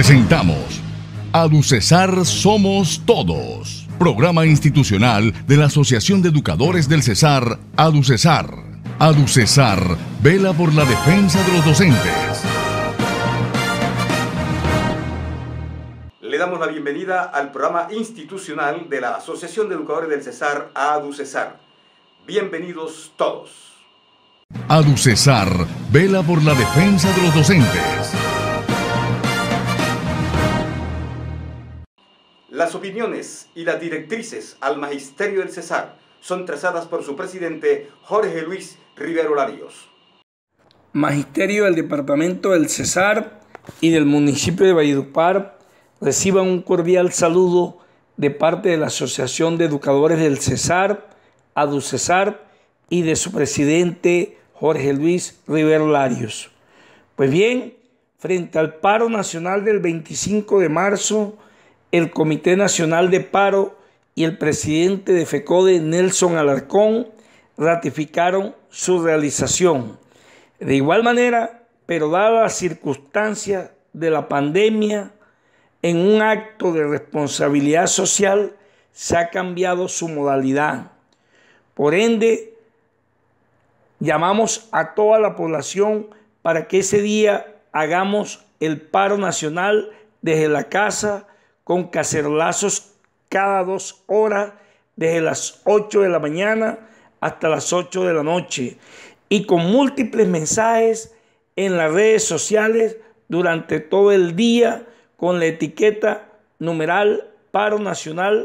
Presentamos ADUCESAR Somos Todos, programa institucional de la Asociación de Educadores del Cesar, ADUCESAR. ADUCESAR vela por la defensa de los docentes. Le damos la bienvenida al programa institucional de la Asociación de Educadores del Cesar, ADUCESAR. Bienvenidos todos. ADUCESAR vela por la defensa de los docentes. Las opiniones y las directrices al Magisterio del Cesar son trazadas por su presidente Jorge Luis Rivero Larios. Magisterio del Departamento del Cesar y del municipio de Valledupar reciban un cordial saludo de parte de la Asociación de Educadores del Cesar, ADUCESAR, y de su presidente Jorge Luis Rivero Larios. Pues bien, frente al paro nacional del 25 de marzo, el Comité Nacional de Paro y el presidente de FECODE, Nelson Alarcón, ratificaron su realización. De igual manera, pero dadas las circunstancias de la pandemia, en un acto de responsabilidad social se ha cambiado su modalidad. Por ende, llamamos a toda la población para que ese día hagamos el paro nacional desde la casa, con cacerolazos cada 2 horas, desde las 8 de la mañana hasta las 8 de la noche, y con múltiples mensajes en las redes sociales durante todo el día con la etiqueta numeral Paro Nacional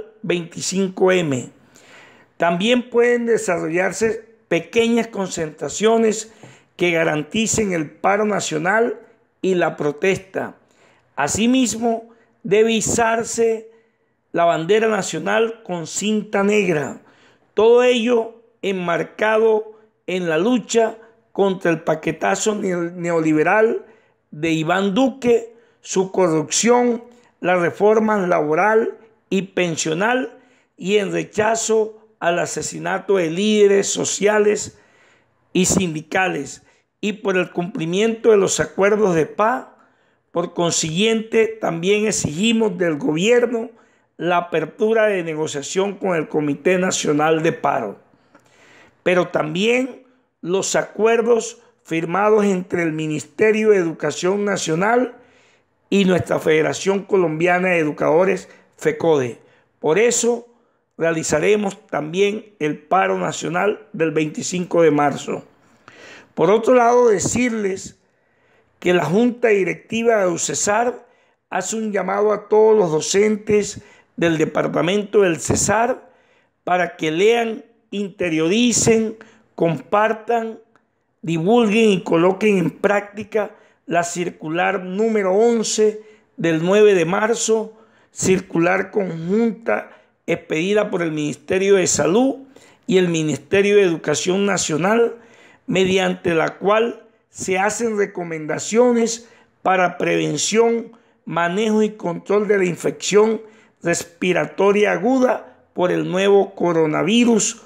25M. También pueden desarrollarse pequeñas concentraciones que garanticen el paro nacional y la protesta. Asimismo, debe izarse la bandera nacional con cinta negra. Todo ello enmarcado en la lucha contra el paquetazo neoliberal de Iván Duque, su corrupción, la reforma laboral y pensional, y en rechazo al asesinato de líderes sociales y sindicales, y por el cumplimiento de los acuerdos de paz. Por consiguiente, también exigimos del gobierno la apertura de negociación con el Comité Nacional de Paro, pero también los acuerdos firmados entre el Ministerio de Educación Nacional y nuestra Federación Colombiana de Educadores, FECODE. Por eso realizaremos también el paro nacional del 25 de marzo. Por otro lado, decirles que la Junta Directiva de ADUCESAR hace un llamado a todos los docentes del Departamento del Cesar para que lean, interioricen, compartan, divulguen y coloquen en práctica la circular número 11 del 9 de marzo, circular conjunta expedida por el Ministerio de Salud y el Ministerio de Educación Nacional, mediante la cual se hacen recomendaciones para prevención, manejo y control de la infección respiratoria aguda por el nuevo coronavirus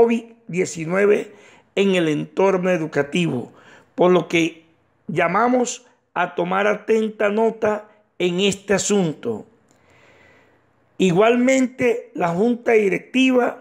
COVID-19 en el entorno educativo, por lo que llamamos a tomar atenta nota en este asunto. Igualmente, la Junta Directiva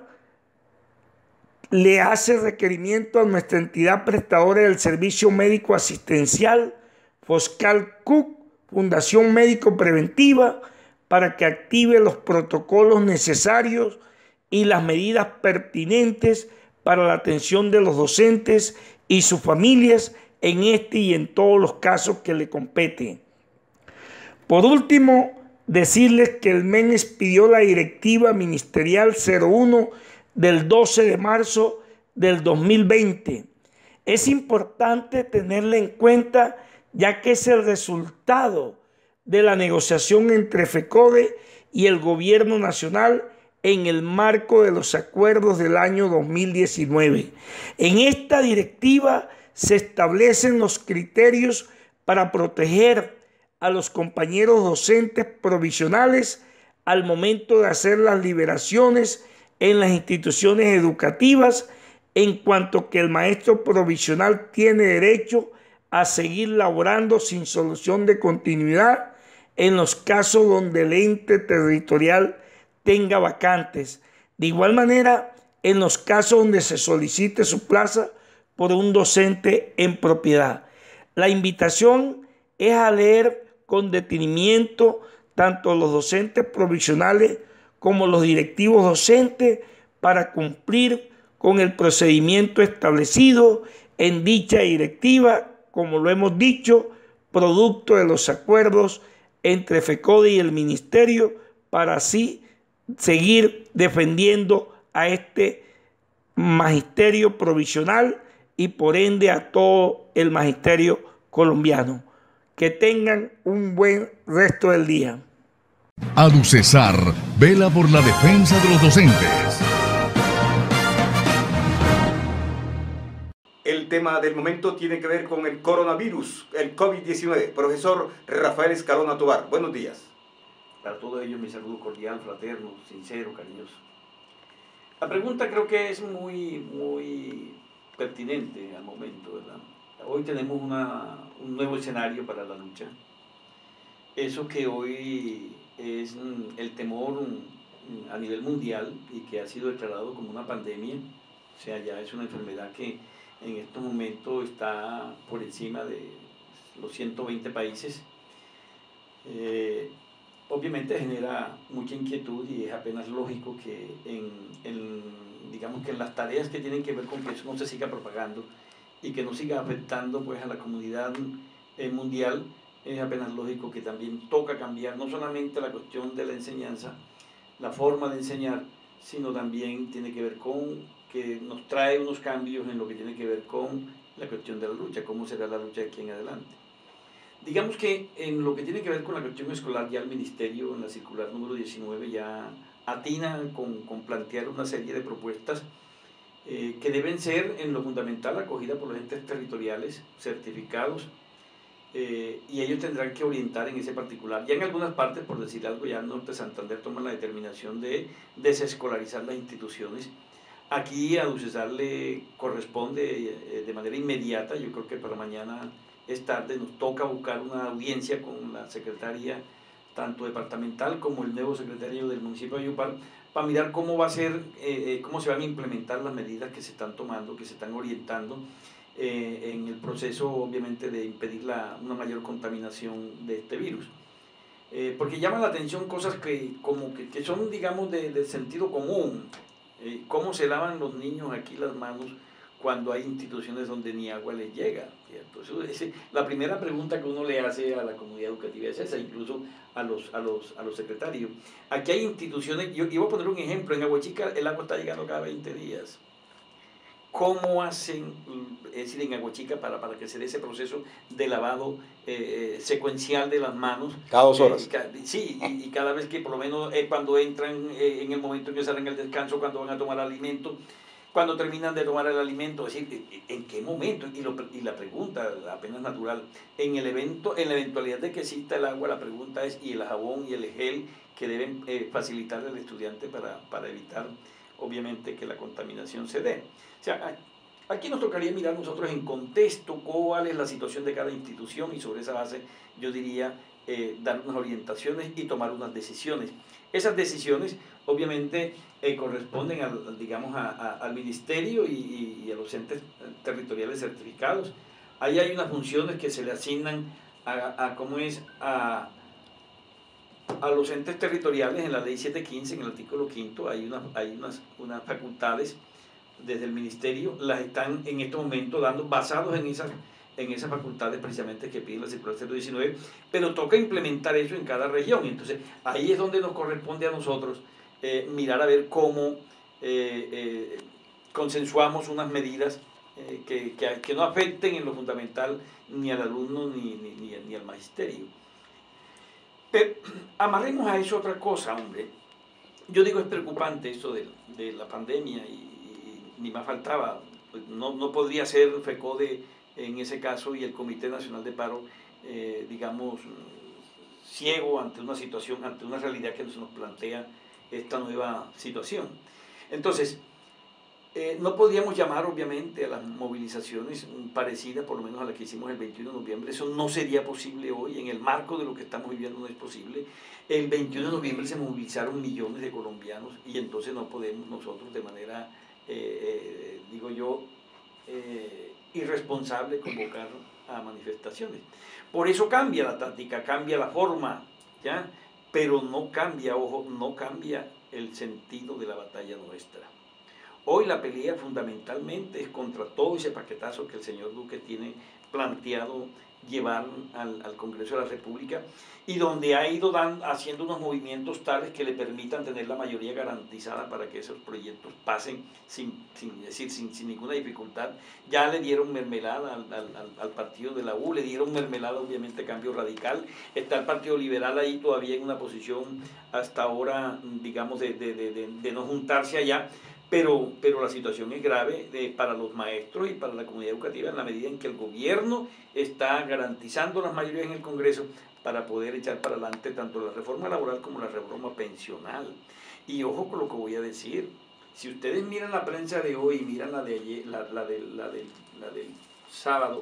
le hace requerimiento a nuestra entidad prestadora del servicio médico asistencial, Foscal-CUC, Fundación Médico Preventiva, para que active los protocolos necesarios y las medidas pertinentes para la atención de los docentes y sus familias en este y en todos los casos que le competen. Por último, decirles que el MEN expidió la directiva ministerial 01 del 12 de marzo del 2020. Es importante tenerla en cuenta, ya que es el resultado de la negociación entre FECODE y el gobierno nacional en el marco de los acuerdos del año 2019. En esta directiva se establecen los criterios para proteger a los compañeros docentes provisionales al momento de hacer las liberaciones en las instituciones educativas, en cuanto que el maestro provisional tiene derecho a seguir laborando sin solución de continuidad en los casos donde el ente territorial tenga vacantes. De igual manera, en los casos donde se solicite su plaza por un docente en propiedad. La invitación es a leer con detenimiento tanto los docentes provisionales como los directivos docentes para cumplir con el procedimiento establecido en dicha directiva, como lo hemos dicho, producto de los acuerdos entre FECODE y el Ministerio, para así seguir defendiendo a este magisterio provisional y por ende a todo el magisterio colombiano. Que tengan un buen resto del día. ADUCESAR vela por la defensa de los docentes. El tema del momento tiene que ver con el coronavirus, el COVID-19. Profesor Rafael Escalona Tovar, buenos días. Para todos ellos mi saludo cordial, fraterno, sincero, cariñoso. La pregunta creo que es muy pertinente al momento, ¿verdad? Hoy tenemos un nuevo escenario para la lucha. Eso que hoy es el temor a nivel mundial y que ha sido declarado como una pandemia, o sea, ya es una enfermedad que en estos momentos está por encima de los 120 países. Obviamente genera mucha inquietud y es apenas lógico que digamos que en las tareas que tienen que ver con que eso no se siga propagando y que no siga afectando pues a la comunidad mundial, es apenas lógico que también toca cambiar no solamente la cuestión de la enseñanza, la forma de enseñar, sino también tiene que ver con que nos trae unos cambios en lo que tiene que ver con la cuestión de la lucha, cómo será la lucha de aquí en adelante. Digamos que en lo que tiene que ver con la cuestión escolar, ya el Ministerio, en la circular número 19, ya atina con plantear una serie de propuestas que deben ser, en lo fundamental, acogidas por los entes territoriales certificados, y ellos tendrán que orientar en ese particular. Ya en algunas partes, por decir algo, ya el Norte de Santander toma la determinación de desescolarizar las instituciones. Aquí a ADUCESAR le corresponde de manera inmediata, yo creo que para mañana es tarde, nos toca buscar una audiencia con la secretaria tanto departamental como el nuevo secretario del municipio de Yupar para mirar cómo va a ser, cómo se van a implementar las medidas que se están tomando, que se están orientando en el proceso obviamente de impedir una mayor contaminación de este virus. Porque llaman la atención cosas que son, digamos, de sentido común. Cómo se lavan los niños aquí las manos cuando hay instituciones donde ni agua les llega, ¿cierto? La primera pregunta que uno le hace a la comunidad educativa es esa, incluso a los secretarios. Aquí hay instituciones, yo voy a poner un ejemplo, en Aguachica el agua está llegando cada 20 días. ¿Cómo hacen, es decir, en Aguachica para que se dé ese proceso de lavado secuencial de las manos? Cada 2 horas. Sí, y cada vez que por lo menos cuando entran, en el momento en que salen al descanso, cuando van a tomar alimento, cuando terminan de tomar el alimento, es decir, ¿en qué momento? Y la pregunta, apenas natural, en la eventualidad de que exista el agua, la pregunta es, ¿y el jabón y el gel que deben facilitarle al estudiante para evitar, obviamente, que la contaminación se dé? O sea, aquí nos tocaría mirar nosotros en contexto cuál es la situación de cada institución y sobre esa base yo diría dar unas orientaciones y tomar unas decisiones. Esas decisiones obviamente corresponden al ministerio y a los entes territoriales certificados. Ahí hay unas funciones que se le asignan a los entes territoriales en la ley 715, en el artículo 5, hay unas facultades desde el ministerio, las están en este momento dando basados en esas facultades precisamente que pide la circular 019, pero toca implementar eso en cada región. Entonces ahí es donde nos corresponde a nosotros mirar a ver cómo consensuamos unas medidas que no afecten en lo fundamental ni al alumno ni al magisterio. Pero amarremos a eso otra cosa, hombre. Yo digo, es preocupante esto de la pandemia y ni más faltaba, no podría ser FECODE en ese caso y el Comité Nacional de Paro, digamos, ciego ante una situación, ante una realidad que se nos plantea esta nueva situación. Entonces, No podríamos llamar, obviamente, a las movilizaciones parecidas, por lo menos a las que hicimos el 21 de noviembre. Eso no sería posible hoy. En el marco de lo que estamos viviendo no es posible. El 21 de noviembre se movilizaron millones de colombianos y entonces no podemos nosotros de manera, digo yo, irresponsable convocar a manifestaciones. Por eso cambia la táctica, cambia la forma, ¿ya? Pero no cambia, ojo, no cambia el sentido de la batalla nuestra. Hoy la pelea fundamentalmente es contra todo ese paquetazo que el señor Duque tiene planteado llevar al Congreso de la República y donde ha ido haciendo unos movimientos tales que le permitan tener la mayoría garantizada para que esos proyectos pasen sin ninguna dificultad. Ya le dieron mermelada al partido de la U, le dieron mermelada obviamente Cambio Radical, está el Partido Liberal ahí todavía en una posición hasta ahora, digamos, de no juntarse allá. Pero la situación es grave para los maestros y para la comunidad educativa en la medida en que el gobierno está garantizando las mayorías en el Congreso para poder echar para adelante tanto la reforma laboral como la reforma pensional. Y ojo con lo que voy a decir, si ustedes miran la prensa de hoy y miran la de ayer, la del sábado,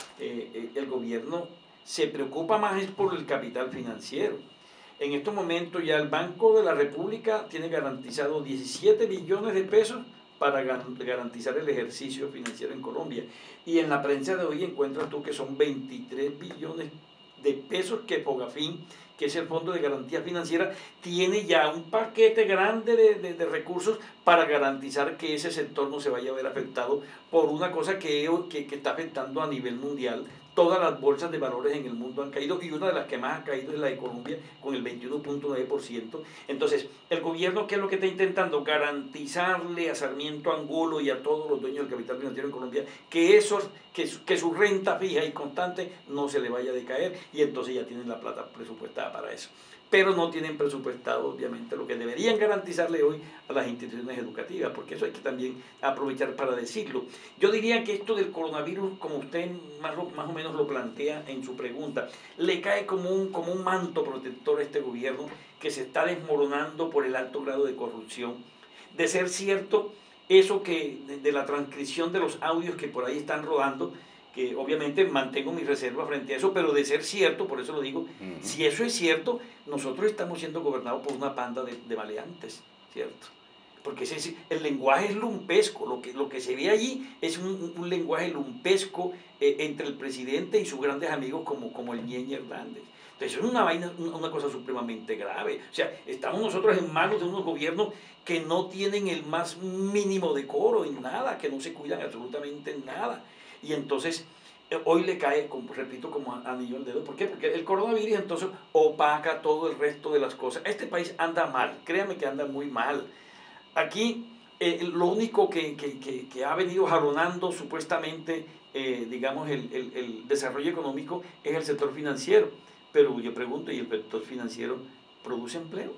el gobierno se preocupa más es por el capital financiero. En estos momentos ya el Banco de la República tiene garantizado 17 billones de pesos para garantizar el ejercicio financiero en Colombia. Y en la prensa de hoy encuentras tú que son 23 billones de pesos que Fogafín, que es el Fondo de Garantía Financiera, tiene ya un paquete grande de recursos para garantizar que ese sector no se vaya a ver afectado por una cosa que está afectando a nivel mundial. Todas las bolsas de valores en el mundo han caído y una de las que más ha caído es la de Colombia con el 21.9%. Entonces, el gobierno, ¿qué es lo que está intentando? Garantizarle a Sarmiento Angulo y a todos los dueños del capital financiero en Colombia que su renta fija y constante no se le vaya a decaer y entonces ya tienen la plata presupuestada para eso. Pero no tienen presupuestado, obviamente, lo que deberían garantizarle hoy a las instituciones educativas, porque eso hay que también aprovechar para decirlo. Yo diría que esto del coronavirus, como usted más o menos lo plantea en su pregunta, le cae como un manto protector a este gobierno que se está desmoronando por el alto grado de corrupción. De ser cierto, eso que de la transcripción de los audios que por ahí están rodando, que obviamente mantengo mi reserva frente a eso, pero de ser cierto, por eso lo digo, si eso es cierto, nosotros estamos siendo gobernados por una panda de maleantes, ¿cierto? Porque el lenguaje es lumpesco, lo que se ve allí es un lenguaje lumpesco entre el presidente y sus grandes amigos como el Ñeñe Hernández. Entonces es una cosa supremamente grave. O sea, estamos nosotros en manos de unos gobiernos que no tienen el más mínimo decoro en nada, que no se cuidan absolutamente en nada. Y entonces hoy le cae, repito, como anillo al dedo. ¿Por qué? Porque el coronavirus entonces opaca todo el resto de las cosas. Este país anda mal, créame que anda muy mal. Aquí lo único que ha venido jalonando supuestamente, digamos, el desarrollo económico es el sector financiero. Pero yo pregunto, ¿y el sector financiero produce empleo?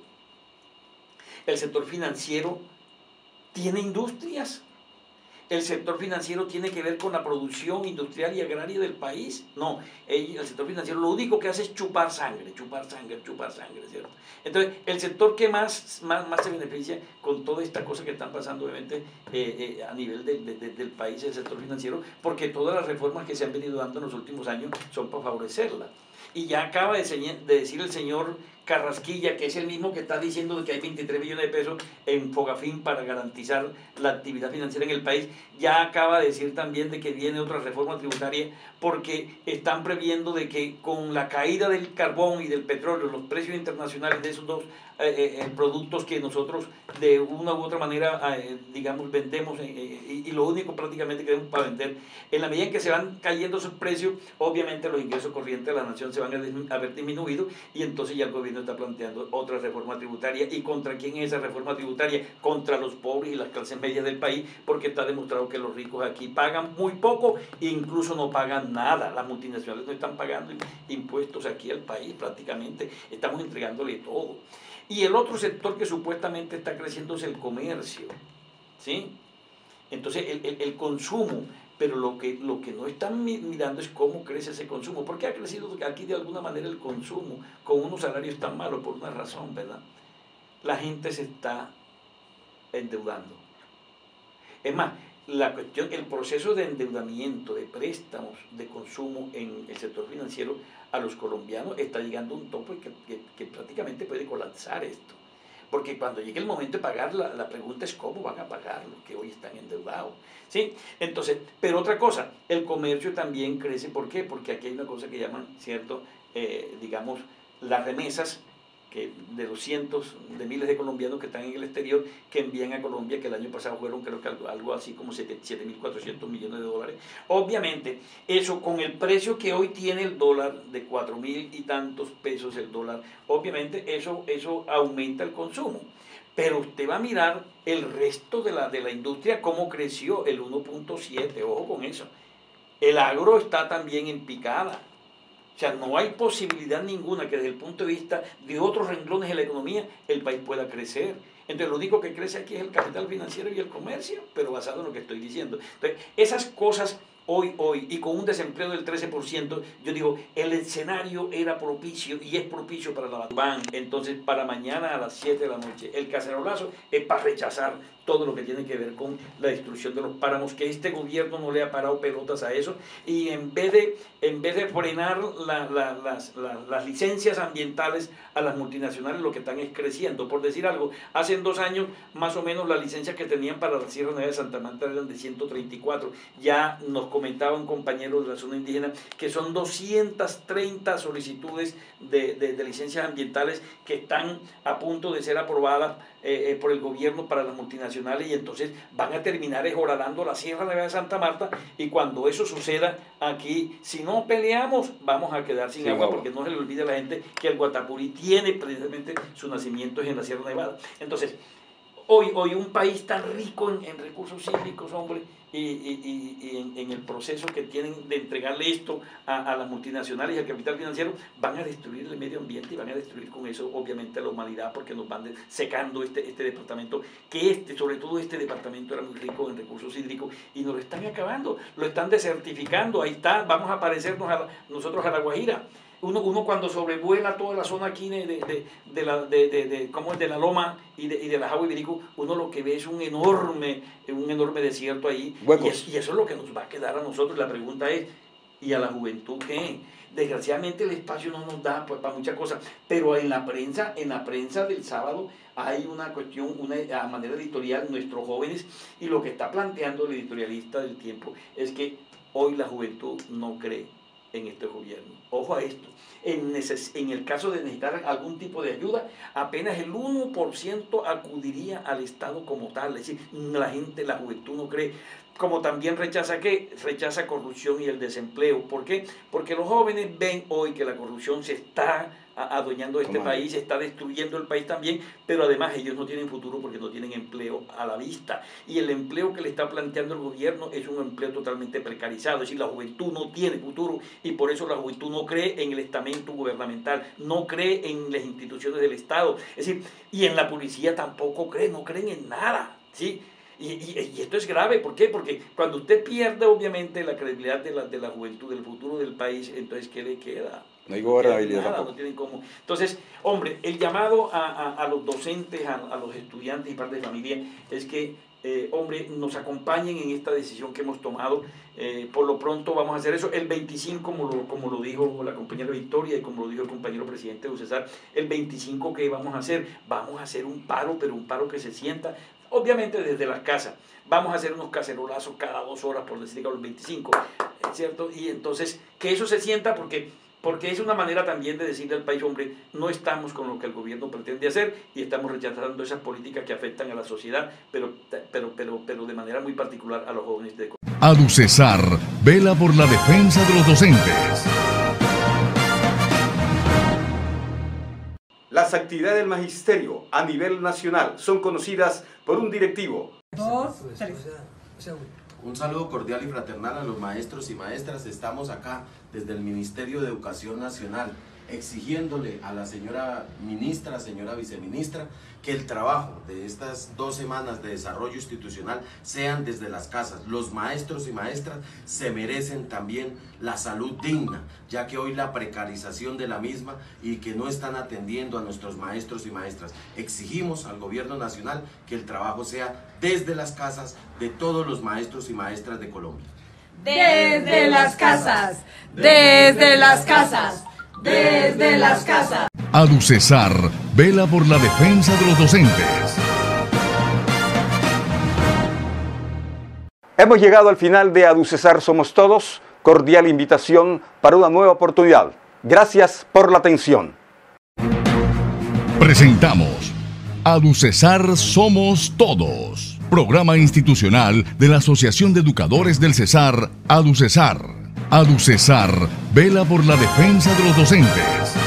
¿El sector financiero tiene industrias? ¿El sector financiero tiene que ver con la producción industrial y agraria del país? No, el sector financiero lo único que hace es chupar sangre, ¿cierto? Entonces, el sector que más se beneficia con toda esta cosa que están pasando, obviamente, a nivel del país es el sector financiero, porque todas las reformas que se han venido dando en los últimos años son para favorecerla. Y ya acaba de decir el señor Carrasquilla, que es el mismo que está diciendo que hay 23 billones de pesos en Fogafín para garantizar la actividad financiera en el país, ya acaba de decir también de que viene otra reforma tributaria porque están previendo de que con la caída del carbón y del petróleo, los precios internacionales de esos dos productos que nosotros de una u otra manera, digamos, vendemos y lo único prácticamente que tenemos para vender, en la medida en que se van cayendo esos precios, obviamente los ingresos corrientes de la nación se van a ver disminuidos y entonces ya el gobierno está planteando otra reforma tributaria. ¿Y contra quién es esa reforma tributaria? Contra los pobres y las clases medias del país, porque está demostrado que los ricos aquí pagan muy poco e incluso no pagan nada. Las multinacionales no están pagando impuestos aquí al país prácticamente, estamos entregándole todo. Y el otro sector que supuestamente está creciendo es el comercio, ¿sí? Entonces el consumo, pero lo que no están mirando es cómo crece ese consumo. ¿Por qué ha crecido aquí de alguna manera el consumo con unos salarios tan malos? Por una razón, ¿verdad? La gente se está endeudando. Es más, la cuestión, el proceso de endeudamiento, de préstamos, de consumo en el sector financiero a los colombianos está llegando a un tope que prácticamente puede colapsar esto. Porque cuando llegue el momento de pagar, la pregunta es cómo van a pagar los que hoy están endeudados. ¿Sí? Entonces, pero otra cosa, el comercio también crece. ¿Por qué? Porque aquí hay una cosa que llaman, ¿cierto? Digamos, las remesas de los cientos de miles de colombianos que están en el exterior, que envían a Colombia, que el año pasado fueron creo que algo así como 7.400 millones de dólares. Obviamente, eso con el precio que hoy tiene el dólar, de 4.000 y tantos pesos el dólar, obviamente eso aumenta el consumo. Pero usted va a mirar el resto de la industria, cómo creció el 1.7, ojo con eso. El agro está también en picada. O sea, no hay posibilidad ninguna que desde el punto de vista de otros renglones de la economía el país pueda crecer. Entonces, lo único que crece aquí es el capital financiero y el comercio, pero basado en lo que estoy diciendo. Entonces, esas cosas hoy, y con un desempleo del 13%, yo digo, el escenario era propicio y es propicio para la van. Entonces, para mañana a las 7 de la noche, el cacerolazo es para rechazar todo lo que tiene que ver con la destrucción de los páramos, que este gobierno no le ha parado pelotas a eso, y en vez de frenar las licencias ambientales a las multinacionales, lo que están es creciendo. Por decir algo, hace 2 años más o menos las licencias que tenían para la Sierra Nevada de Santa Marta eran de 134, ya nos comentaban compañeros de la zona indígena que son 230 solicitudes de licencias ambientales que están a punto de ser aprobadas por el gobierno para las multinacionales, y entonces van a terminar horadando la Sierra Nevada de Santa Marta, y cuando eso suceda aquí, si no peleamos, vamos a quedar sin agua, porque no se le olvide a la gente que el Guatapurí tiene precisamente su nacimiento en la Sierra Nevada. Entonces, hoy un país tan rico en recursos hídricos, hombre, y en el proceso que tienen de entregarle esto a las multinacionales y al capital financiero, van a destruir el medio ambiente y van a destruir con eso obviamente a la humanidad, porque nos van secando este departamento, que sobre todo este departamento era muy rico en recursos hídricos, y nos lo están acabando, lo están desertificando. Ahí está, vamos a parecernos nosotros a La Guajira. Uno cuando sobrevuela toda la zona aquí de la Loma y de la Jagua Ibirico, uno lo que ve es un enorme desierto ahí, y eso es lo que nos va a quedar a nosotros. La pregunta es, ¿y a la juventud qué? Desgraciadamente el espacio no nos da pues para muchas cosas, pero en la prensa del sábado hay una cuestión, a manera editorial, nuestros jóvenes, y lo que está planteando el editorialista del Tiempo es que hoy la juventud no cree en este gobierno. Ojo a esto, en el caso de necesitar algún tipo de ayuda, apenas el 1% acudiría al Estado como tal. Es decir, la juventud no cree. Como también rechaza corrupción y el desempleo. ¿Por qué? Porque los jóvenes ven hoy que la corrupción se está adueñando de este país, se está destruyendo el país también, pero además ellos no tienen futuro porque no tienen empleo a la vista, y el empleo que le está planteando el gobierno es un empleo totalmente precarizado. Es decir, la juventud no tiene futuro, y por eso la juventud no cree en el estamento gubernamental, no cree en las instituciones del Estado, es decir, y en la policía tampoco no creen en nada, ¿sí? Y esto es grave. ¿Por qué? Porque cuando usted pierde obviamente la credibilidad de la juventud, del futuro del país, entonces ¿qué le queda? No hay gobernabilidad tampoco. No tienen cómo. Entonces, hombre, el llamado a los docentes, a los estudiantes y padres de familia es que, hombre, nos acompañen en esta decisión que hemos tomado. Por lo pronto vamos a hacer eso. El 25, como lo dijo la compañera Victoria y como lo dijo el compañero presidente de UCESAR, el 25 que vamos a hacer un paro, pero un paro que se sienta, obviamente desde las casas. Vamos a hacer unos cacerolazos cada 2 horas, por decir que a los 25, ¿cierto? Y entonces, que eso se sienta, porque es una manera también de decirle al país, hombre, no estamos con lo que el gobierno pretende hacer y estamos rechazando esas políticas que afectan a la sociedad, pero de manera muy particular a los jóvenes de Colombia. ADUCESAR vela por la defensa de los docentes. Las actividades del magisterio a nivel nacional son conocidas por un directivo. 2, 3. Un saludo cordial y fraternal a los maestros y maestras. Estamos acá desde el Ministerio de Educación Nacional exigiéndole a la señora ministra, señora viceministra, que el trabajo de estas 2 semanas de desarrollo institucional sean desde las casas. Los maestros y maestras se merecen también la salud digna, ya que hoy la precarización de la misma y que no están atendiendo a nuestros maestros y maestras. Exigimos al gobierno nacional que el trabajo sea desde las casas de todos los maestros y maestras de Colombia. Desde las casas, desde las casas, desde las casas. ADUCESAR vela por la defensa de los docentes. Hemos llegado al final de ADUCESAR Somos Todos. Cordial invitación para una nueva oportunidad. Gracias por la atención. Presentamos ADUCESAR Somos Todos, programa institucional de la Asociación de Educadores del Cesar, ADUCESAR. ADUCESAR vela por la defensa de los docentes.